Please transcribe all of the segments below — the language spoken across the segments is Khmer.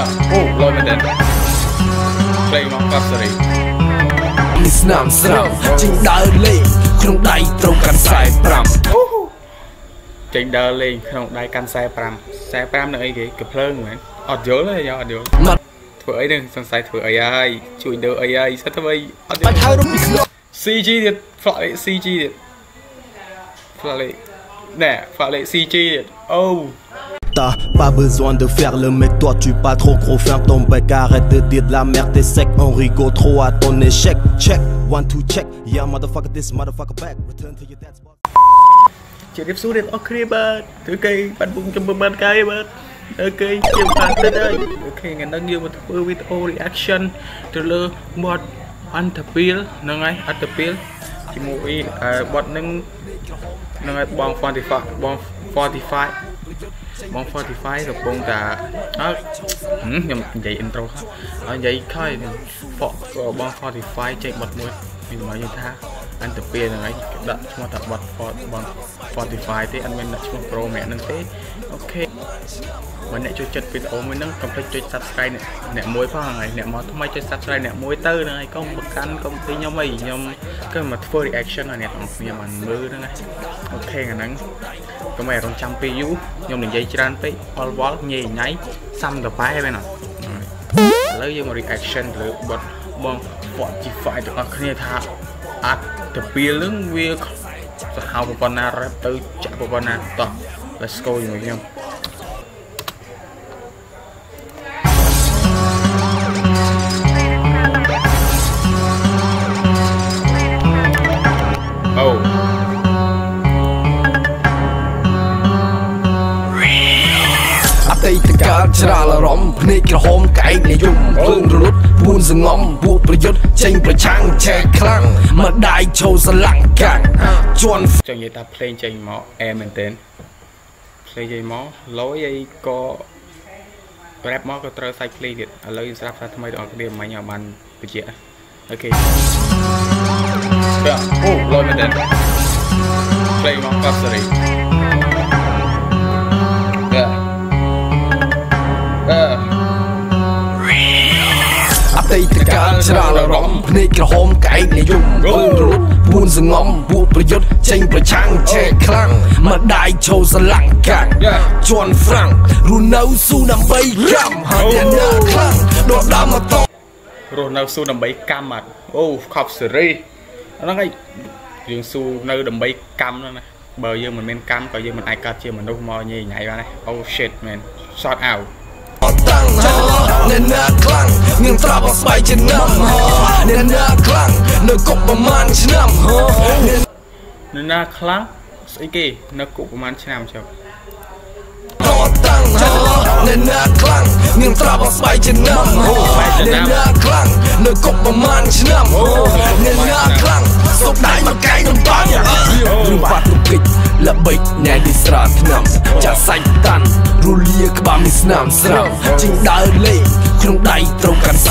អូលយមែនទេភ្លេងមកកត់សេរីនេះស្នាមស្រាំចេញដើរលេងក្នុងដៃត្រូវកាន់45 ចេញដើរលេងក្នុងដៃកាន់45នឹងអីគេកភ្លើងមែនអត់យល់ទេយ៉ាអត់យល់ធ្វើអីនឹងសង្ស័យធ្វើអីហើយជួយដើរអីហើយសិតធ្វើអីអត់យល់ CG ទៀត flat CG ទៀត flat ណែ flat CG ទៀតអូ T'as pas besoin de faire le mec, toi tu pas trop gros, ferme ton bec, arrête de dire de la merde, t'es sec, on rigole trop à ton échec, check, 1 2 check, yeah motherfucker this motherfucker back, return to your dad's spot. ជម្រាបសួរអ្នកអរគ្នាបាទគឺគេបានពុំចំបានកាយបាទគេជាបានទៅហើយអូខេថ្ងៃនេះយើងមកធ្វើវីដេអូ reaction ទៅលើ mod អន្តពេលហ្នឹងហើយអន្តពេលជាមួយបត់ហ្នឹងហើយបង 45 បង 45កំពុងតែខ្ញុំនិយាយ intro ហើយនិយាយខ້ອຍបង 45 ចេញបត់មួយខ្ញុំមកនិយាយថាអន្តពេលហ្នឹងហើយដាក់ឈ្មោះថាបត់បង 45 ទេអត់មានដាក់ឈ្មោះ Pro Max ហ្នឹងទេអូខេបើអ្នកចូលចិត្តវីដេអូមួយហ្នឹងកុំភ្លេចចុច Subscribe អ្នកមួយផងហើយអ្នកមកថ្មីចុច Subscribe អ្នកមួយទៅហ្នឹងហើយកុំប្រកាន់កុំពីខ្ញុំអីខ្ញុំគឺមកធ្វើ reaction ឲ្យអ្នកទាំងគ្នាបានមើលហ្នឹងអូខេអាហ្នឹងកុំឲ្យរងចាំពេលយូរខ្ញុំនិយាយច្រើនពេកវល់ញ៉ៃញ៉ៃសាំតបែមែនអត់ឥឡូវយើងមក reaction លើបទបង 45 ទាំងអស់គ្នាថាអត់ទៅពេលហ្នឹងវាសាហាវប៉ុណ្ណា rap ទៅចាក់ប៉ុណ្ណាតោះ let's go ជាមួយខ្ញុំអូអតីតកាលច្រាលអារម្មណ៍ភ្នែកក្រហមកែកនិយមភ្លើងរលត់ពួនសងំពួកប្រយុទ្ធចេញប្រឆាំងចែកខ្លាំងមកដៃឈោសឡាំងកាំងជន់ចង់និយាយថាភ្លេងចេញមកអែមែនតើភ្លេងចេញមកលយអីក៏ rap មកក៏ត្រូវសាច់ភ្លេងទៀតឥឡូវយើងស្ដាប់ថាថ្មីដល់គ្នាមិញឲ្យបានបជាអូខេអូលយមែនតើភ្លេងមកកត់សេរីអតីតកាលច្រាលអារម្មណ៍ភ្នែកក្រហមកែកនិយមភ្លើងរលត់ពួនសងំពួកប្រយុទ្ធចេញប្រឆាំងចែកខ្លាំងមកដៃឈោសឡាំងកាំងជន់ហ្វ្រាំងរស់នៅស៊ូដើម្បីកម្មហើយអ្នកខ្លាំងដកដើមមកតរស់នៅស៊ូដើម្បីកម្មអត់អូខប់សេរីហ្នឹងហើយយើងស៊ូនៅដើម្បីកម្មហ្នឹងណាបើយើងមិនមានកម្មក៏យើងមិនអាចកើតជាមនុស្សមកញ៉ៃញ៉ៃបានទេអូ shit man short out តាំងអ្នកណាខ្លាំងមានត្រាប់អស្បៃជាណាំអ្នកណាខ្លាំងនៅគុកប្រមាណឆ្នាំអ្នកណាខ្លាំងស្អីគេនៅគុកប្រមាណឆ្នាំចុះតាំងអ្នកណាខ្លាំងមានត្រាប់អស្បៃជាណាំអ្នកណាខ្លាំងនៅគុកប្រមាណឆ្នាំអ្នកណាខ្លាំងសុកដៃមកកែងតំបាំងឬបាត់ទុកិច្ចល្បិចណែទីស្រាឆ្នាំចាក់សាច់តាន់រលាក្បាលមានស្នាមស្រាំចេញដើរលេងក្នុងដៃត្រូវកាន់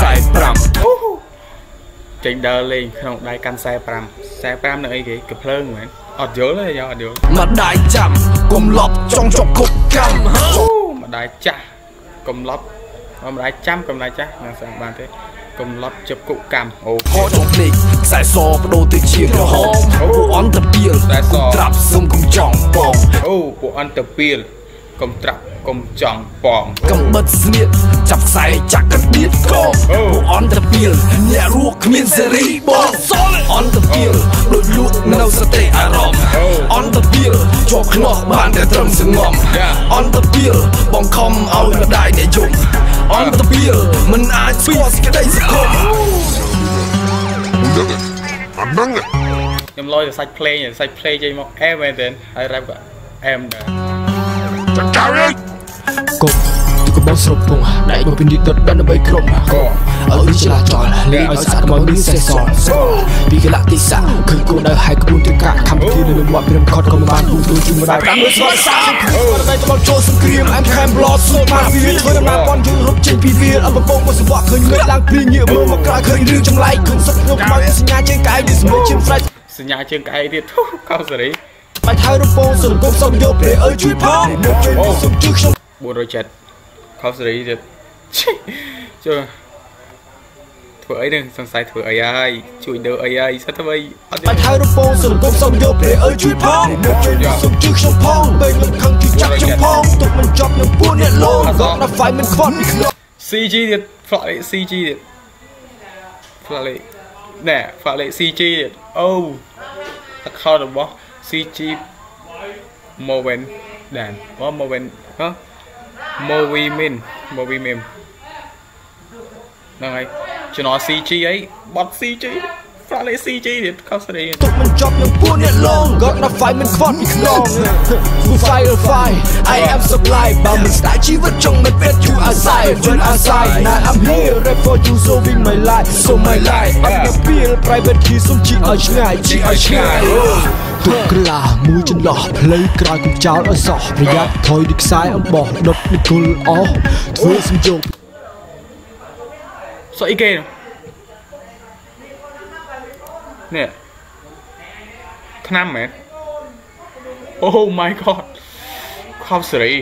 45ចេញដើរលេងក្នុងដៃកាន់45នឹងអីគេកភ្លើងមែនអត់យល់ទេយ៉ាអត់យល់មកដៃចាំកុំលប់ចង់ជប់គុកកម្មមកដៃចាស់កុំលប់មកដៃចាំកុំដៃចាស់នឹងស្អាតបានទេកុំលប់ជប់គុកកម្មអូខោចុកភ្លេចខ្សែសបដូរទៅជាក្រហមពួកអន្តពេលត្រាប់សុំកុំចង់បងអូពួកអន្តពេលកុំត្រាប់កុំចង់បងកំបិតស្នៀតចាប់ខ្សែចាក់កដៀតកពួកអន្តពេលអ្នករស់គ្មានសេរីបងអន្តពេលដូចលក់នៅសតិអារម្មណ៍អន្តពេលជាប់ខ្នោះបានតែត្រឹមសងំអន្តពេលបងខំឲ្យម្ដាយអ្នកយំអន្តពេលមិនអាចស្គាល់សេចក្តីសង្ឃឹមខ្ញុំលយទៅសាច់ភ្លេងចេញមកអែមមែនទេហើយ rap ក៏អែមដែរចង្កៅកុំទីកបោស្រពងដៃមកពីនេះដុតដើម្បីក្រុមក៏ឲ្យឆ្លាតចោលលេងឲ្យសាក់មកនេះសេសពីកលៈទីសាឃើញគូដៅហើយក្បួនទៅកាក់ខំពីនៅមាត់ព្រាមខត់ក៏មិនបានគូទូជាមួយដៃតាមលើស្វាសាដៃទៅមកចូលសង្គ្រាមអែមខែមប្លត់សូមកវាធ្វើដំណើរប៉ុនយើងរត់ចេញពីវាអបបងមកសវៈឃើញងើបឡើងព្រៀងងាកមើលមកក្រោយឃើញរឿងចម្លែកឃើញសឹកខ្ញុំខ្មៅសញ្ញាជើងកាយនេះសម្បូរជាស្រេចសញ្ញាជើងកាយទៀតកោសេរីបាច់ហើយរពងសង្គមសុំយកព្រះអើយជួយផងសុំជួយខ្ញុំ407ខោសេរីទៀត chưa thử ấy đừng sẵn sàng thử ấy ai chui được ấy ai sao thế vậy anh hai đứa phong sừng công xong vô để ơi chui phong sừng trước sông phong bên những khăn thì chắc trong phong tụi mình chọc những buôn nhẹ lô gọt là phải mình khoan CG điện phải CG điện phải nè phải CG điện oh khó được bó CG moment đàn có moment có movie meme này cho nó CG ấy bật CG phải lấy CG điện không sao đây tụi mình chọc những buôn nhẹ lô gọt là phải mình khoan fire I am supply bao mình đã chỉ vật trong mình biết you are side when I side now I'm here right for you so win my life so my life I'm the feel private key xong chỉ ở ngay tụi là mũi chân lọ lấy cài cùng cháo ở sọประหยัดถอยดิกซ้ายเอาบอกดดในกุลอ๋อធ្វើសំជោគ sợ ý kê nè năm mẹ oh my god không xử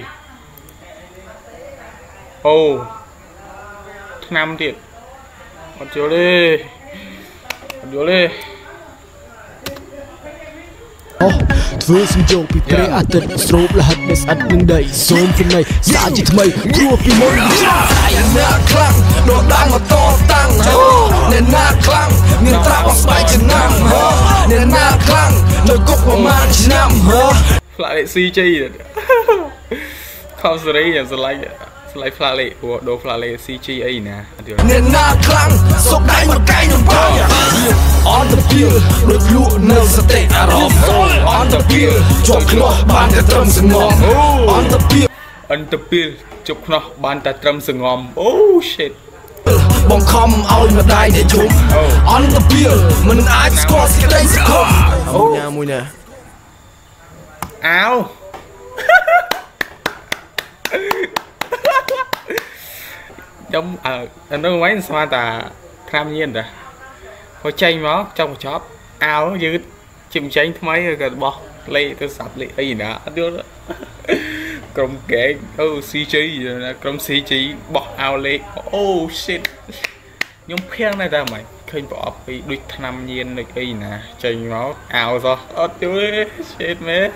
oh năm tiền còn chiều đi ធ្វើសំជោគពីព្រះអាទិត្យស្រូបលហិតនៃស្អិតនឹងដីសូមពីនៃសាជាថ្មីព្រោះពីមុនអ្នកខ្លាំងនោះដើរមកតតាំងអ្នកណាខ្លាំងមានត្រាបស្បែកឆ្នាំអ្នកណាខ្លាំងនៅគុកប្រមាណឆ្នាំ lại CG không xử lý slide flale của đồ flale CG ấy nè nên na khăng sốc đáy một cái nhầm bao on the pier được lụa nêu sẽ tệ on the pier chọc nó bàn ta trầm sừng ngòm on the pier chụp nó bàn ta trầm sừng ngòm oh shit bong không ao mà đai để chúng on the pier mình ai score sẽ đây sẽ không nha mùi nè áo giống anh nói mấy sao ta tham nhiên rồi có chanh nó trong một chóp áo như chim chanh mấy rồi bỏ lấy tôi sập lấy ấy nè đưa đó cầm kệ CG rồi cầm CG bỏ áo lấy oh shit nhóm khen này ra mày khơi bỏ bị đuôi tham nhiên được ấy nè chanh nó áo rồi đưa shit mẹ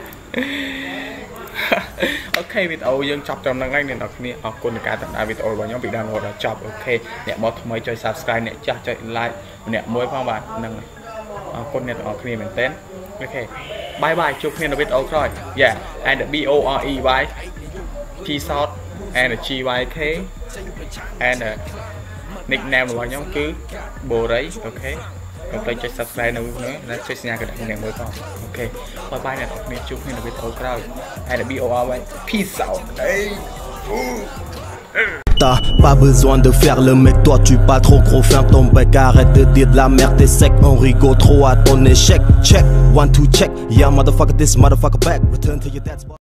ok video dân chọc trong năng này đọc nè học con cả tận video và nhóm bị đang ngồi là chọc ok nè bot mới chơi subscribe nè cho like nè mới phong bạn năng con nè ở kia mình tên ok bye bye chúc nên là video rồi yeah and the BORE by T short and the GYK and nickname của nhóm cứ bồ đấy ok không phải chơi subscribe đâu nữa là chơi nhà cái này mới còn ok bye bye nè mình chúc nên là video rồi hay là BOR peace out T'as pas besoin de faire le mec, toi tu pas trop gros, ferme ton bec, arrête de dire de la merde, t'es sec, on rigole trop à ton échec. Check, 1, 2, check, yeah motherfucker this, motherfucker back, return to your dad's